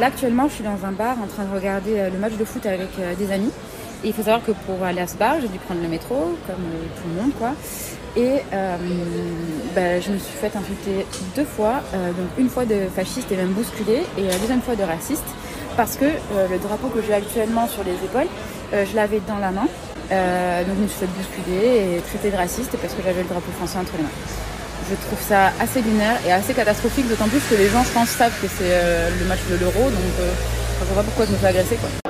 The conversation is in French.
Là actuellement je suis dans un bar en train de regarder le match de foot avec des amis. Et il faut savoir que pour aller à ce bar, j'ai dû prendre le métro, comme tout le monde, quoi. Et je me suis fait insulter 2 fois, donc une fois de fasciste et même bousculée, et la deuxième fois de raciste, parce que le drapeau que j'ai actuellement sur les épaules, je l'avais dans la main, donc je me suis fait bousculer et traiter de raciste parce que j'avais le drapeau français entre les mains. Je trouve ça assez lunaire et assez catastrophique, d'autant plus que les gens, je pense, savent que c'est le match de l'Euro, donc je ne vois pas pourquoi je me fais agresser, quoi.